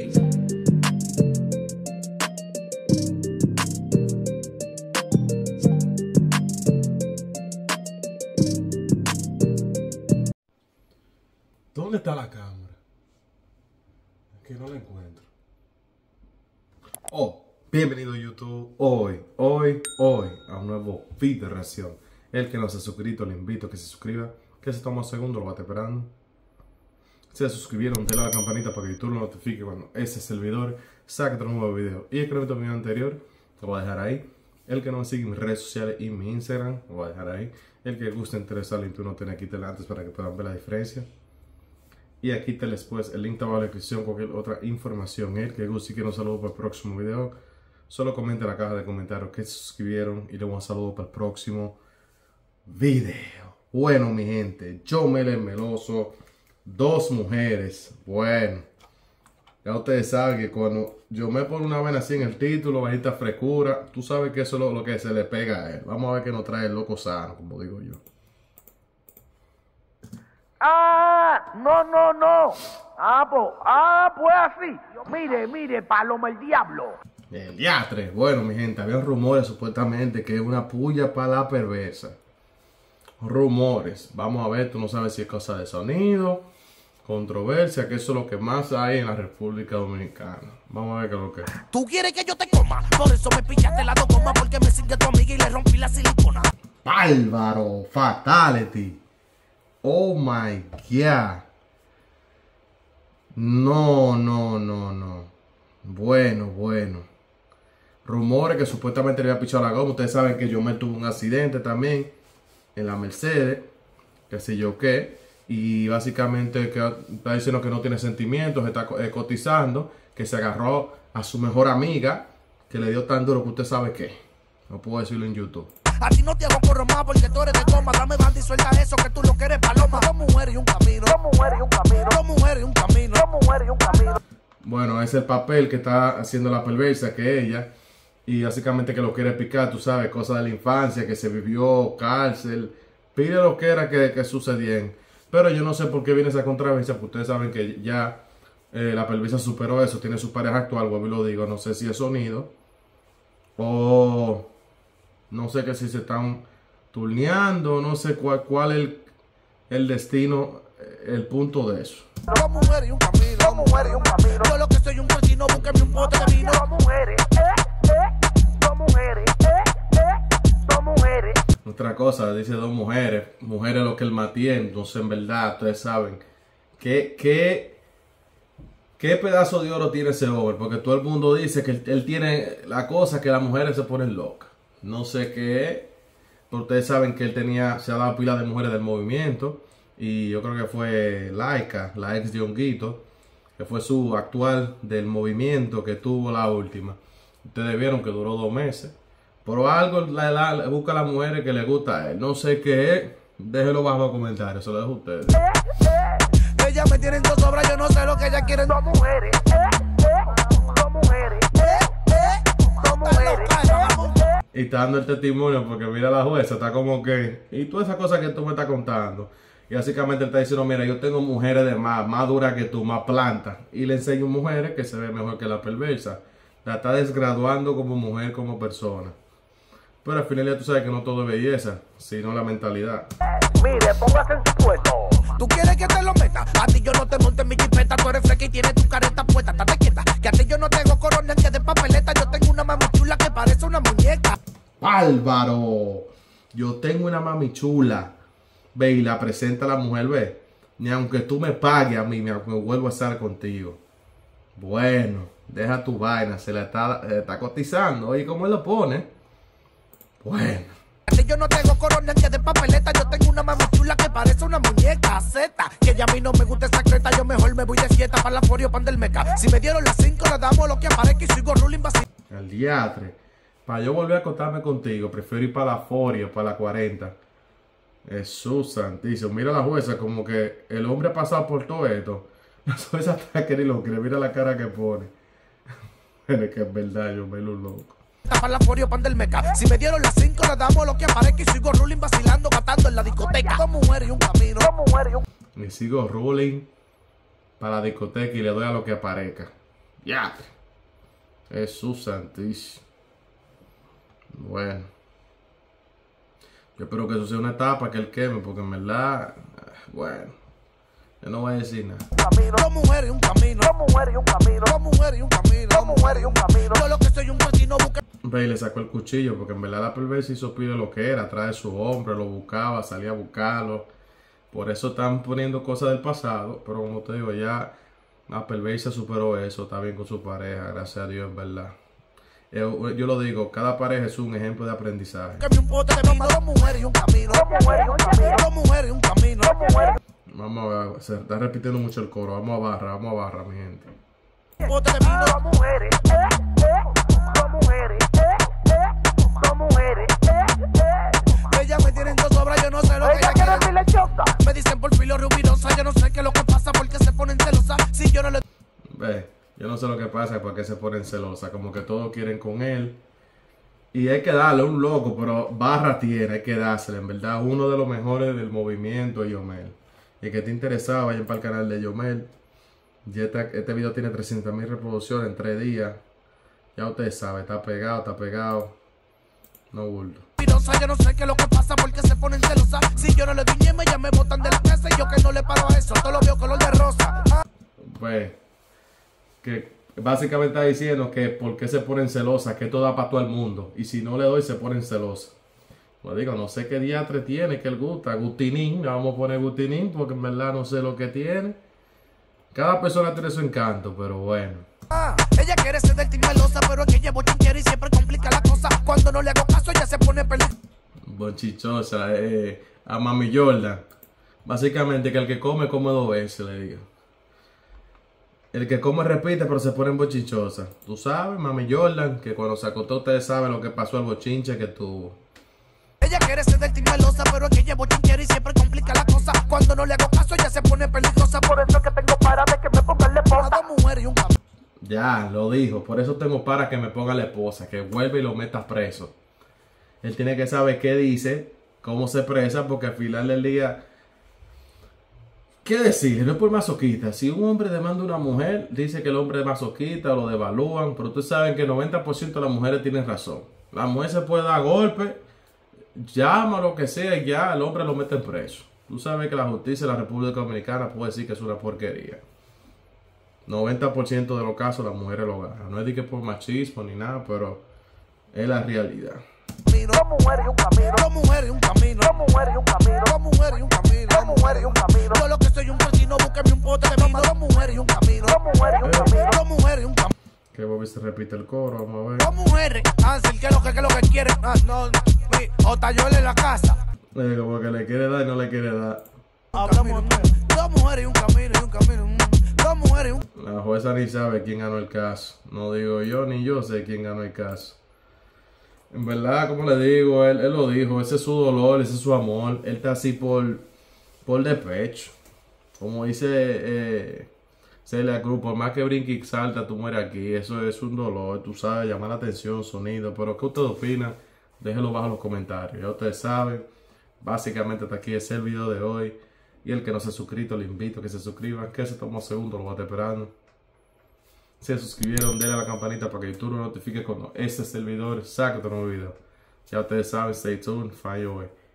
¿Dónde está la cámara? Es que no la encuentro. Oh, bienvenido a YouTube. Hoy a un nuevo video de reacción. El que no se ha suscrito, le invito a que se suscriba. Que se toma un segundo, lo va a estar esperando. Si se suscribieron, denle a la campanita para que YouTube lo notifique cuando ese servidor saque otro nuevo video. Y el que no ha visto mi video anterior, lo voy a dejar ahí. El que no me sigue en mis redes sociales y mi Instagram, lo voy a dejar ahí. El que guste interesarle, tú no tiene aquí antes para que puedan ver la diferencia. Y aquí te después el link abajo en la descripción, cualquier otra información. El que guste y quiera un saludo para el próximo video, solo comenta en la caja de comentarios que se suscribieron y le doy un saludo para el próximo video. Bueno, mi gente, Yomel el Meloso, dos mujeres. Bueno, ya ustedes saben que cuando yo me pongo una vaina así en el título, bajita frescura, tú sabes que eso es lo que se le pega a él. Vamos a ver qué nos trae el loco sano, como digo yo. ¡Ah! No. Pues así. Mire, Paloma el diablo. El diatre. Bueno, mi gente, había rumores supuestamente que es una puya para la perversa. Rumores. Vamos a ver, tú no sabes si es cosa de sonido, controversia, que eso es lo que más hay en la República Dominicana. Vamos a ver qué es lo que es. ¿Tú quieres que yo te coma? Por eso me pillaste la docoma, porque me sigue tu amiga y le rompí la silicona. Bárbaro, fatality. Oh my God. No. Bueno. Rumores que supuestamente le había pichado la goma. Ustedes saben que Yomel tuvo un accidente también en la Mercedes, qué sé yo qué. Y básicamente que está diciendo que no tiene sentimientos, está cotizando, que se agarró a su mejor amiga, que le dio tan duro que usted sabe qué. No puedo decirlo en YouTube. A ti no te hago corro más porque tú eres de goma. Dame banda y suelta eso que tú lo que eres paloma. Dos mujeres y un camino. Bueno, es el papel que está haciendo la perversa, que ella. Y básicamente que lo quiere picar, tú sabes, cosas de la infancia, que se vivió, cárcel. Pide lo que era que sucedían. Pero yo no sé por qué viene esa controversia, porque ustedes saben que ya la perversa superó eso, tiene su pareja actual, vuelvo y lo digo. No sé si es sonido o no sé que si se están turneando, no sé cuál es el destino, el punto de eso. Dos mujeres y un camino. Yo lo que soy un cochino, búsqueme un bote de vino. Dos mujeres. Otra cosa, dice dos mujeres. Mujeres lo que él mantiene. Entonces, en verdad, ustedes saben ¿Qué pedazo de oro tiene ese hombre? Porque todo el mundo dice que él tiene la cosa que las mujeres se ponen locas. No sé qué es, pero ustedes saben que él se ha dado pila de mujeres del movimiento. Y yo creo que fue Laika, la ex de Honguito, que fue su actual del movimiento que tuvo la última. Ustedes vieron que duró 2 meses. Pero algo busca a las mujeres que le gusta a él. No sé qué es. Déjenlo bajo los comentarios, se lo dejo a ustedes. Ella me tienen dos sobras, yo no sé lo que ella quiere. Dos mujeres. Y está dando el testimonio porque mira la jueza, está como que... Y todas esas cosas que tú me estás contando. Y básicamente él está diciendo, mira, yo tengo mujeres de más duras que tú, más plantas. Y le enseño mujeres que se ven mejor que la perversa. La está desgraduando como mujer, como persona. Pero al final ya tú sabes que no todo es belleza, sino la mentalidad. Mire, póngase en su puesto. ¿Tú quieres que te lo meta? A ti yo no te monte en mi jipeta. Tú eres fresca y tienes tu careta puesta. Estate quieta, que a ti yo no tengo corona que de papeleta. Yo tengo una mami chula que parece una muñeca. ¡Bárbaro! Yo tengo una mami chula. Ve y la presenta a la mujer, ve. Ni aunque tú me pagues a mí, me vuelvo a estar contigo. Bueno, deja tu vaina, se le está cotizando. Oye, ¿cómo él lo pone? Bueno. A ti yo no tengo corona que de papeleta. Yo tengo una mami chula que parece una muñeca. Z, que ya a mí no me gusta esa creta. Yo mejor me voy de fiesta para la forio, pan del meca. Si me dieron las 5, le damos lo que aparezca y sigo ruling vacío. El diatre. Para yo volver a acostarme contigo, prefiero ir para la forio, para la 40. Jesús santísimo. Mira la jueza, como que el hombre ha pasado por todo esto. La jueza está que ni lo cree. Mira la cara que pone. Es que es verdad, yo me lo loco. Para la forio, pan del meca. Si me dieron las 5, le damos lo que aparezca y sigo ruling vacilando, gatando en la discoteca. Dos mujeres y un camino. Y sigo ruling para la discoteca y le doy a lo que aparezca. Ya. Jesús santísimo. Bueno. Yo espero que eso sea una etapa que él queme, porque en verdad, bueno, yo no voy a decir nada. Dos mujeres y un camino. Dos mujeres y un camino. Dos mujeres y un camino. Dos mujeres y un camino. Yo lo que soy un vecino busca. Ve y le sacó el cuchillo, porque en verdad la perversa hizo pide lo que era, atrás de su hombre, lo buscaba, salía a buscarlo. Por eso están poniendo cosas del pasado, pero como te digo, ya la perversa superó eso, está bien con su pareja, gracias a Dios, en verdad. Yo lo digo, cada pareja es un ejemplo de aprendizaje. Que un pote de mamá, dos mujeres y un camino. Dos mujeres y un camino. Dos mujeres y un camino. Vamos a ver, se está repitiendo mucho el coro, vamos a barra, mi gente. Un pote de vino. Dos mujeres, dos mujeres, dos mujeres. Ellas me tienen dos obras, yo no sé lo que Ella ellas quiere quieren. mi lechota. Me dicen por filo rubirosa, yo no sé qué es lo que pasa, porque se ponen celosas. Si yo no le Ve, yo no sé lo que pasa, porque se ponen celosas, como que todos quieren con él. Y hay que darle un loco, pero barra tiene, hay que dársela, en verdad. Uno de los mejores del movimiento es Yomel. Y que te interesaba, vayan para el canal de Yomel. Ya este video tiene 300.000 reproducciones en 3 días. Ya ustedes saben, está pegado. No bulto. rubirosa, yo no sé qué es lo que pasa, porque se ponen celosas. Si yo no le doy ñema, ya me botan de la casa. Y yo que no le paro a eso, todo lo veo color de rosa. Pues, que básicamente está diciendo que por qué se ponen celosas, que esto da para todo el mundo. Y si no le doy, se ponen celosas. Pues digo, no sé qué diatre tiene, que él gusta. Gutinín, le vamos a poner Gutinín, porque en verdad no sé lo que tiene. Cada persona tiene su encanto, pero bueno. Ella quiere ser del team melosa, pero es que ella es bochinchera y siempre complica la cosa. Cuando no le hago caso, ella se pone peligrosa. Bonchichosa, a Mami Jordan. Básicamente que el que come 2 veces, le digo. El que come repite, pero se pone bochinchosa. Tú sabes, Mami Jordan, que cuando se acostó ustedes saben lo que pasó, el bochinche que tuvo. Ella quiere ser del team melosa, pero es que ella es bochinchera y siempre complica la cosa. Cuando no le hago caso, ella se pone peligrosa. Por eso es que tengo para de que me pongan la esposa. Dos mujeres y un camino. Ya, lo dijo. Por eso tengo para que me ponga la esposa, que vuelva y lo meta preso. Él tiene que saber qué dice, cómo se expresa, porque al final del día, ¿qué decir? No es por masoquista. Si un hombre demanda a una mujer, dice que el hombre es masoquista, lo devalúan, pero ustedes saben que el 90% de las mujeres tienen razón. La mujer se puede dar golpe, llama lo que sea y ya el hombre lo mete preso. Tú sabes que la justicia de la República Dominicana puede decir que es una porquería. 90% de los casos las mujeres lo ganan. No es de que por machismo ni nada, pero es la realidad. Dos mujeres y un camino. Dos mujeres y un camino. Dos mujeres y un camino. Dos mujeres y un camino. Dos mujeres y un camino. Yo lo que soy un vecino, búsqueme un pote de mamá. Dos mujeres y un camino. Dos mujeres y un camino. Dos mujeres y un camino. Que Bobby se repite el coro, vamos a ver. Dos mujeres. Ansel, ¿qué es lo que quiere? No, o Tayola en la casa. Como que le quiere dar y no le quiere dar. Hablamos. Dos mujeres y un camino y un camino. Dos mujeres y un. La jueza ni sabe quién ganó el caso. No digo yo ni yo sé quién ganó el caso. En verdad, como le digo, él lo dijo, ese es su dolor, ese es su amor. Él está así por despecho. Como dice Celia Cruz, por más que brinque y salta, tú mueres aquí. Eso es un dolor, tú sabes, llamar la atención, sonido. Pero ¿qué usted opina? Déjelo bajo en los comentarios. Ya ustedes saben, básicamente hasta aquí es el video de hoy. Y el que no se ha suscrito, le invito a que se suscriban. Que se tomó segundo, lo va a estar esperando. Si se suscribieron, denle a la campanita para que YouTube lo notifique cuando este servidor saque otro nuevo video. Ya ustedes saben, stay tuned, find your way.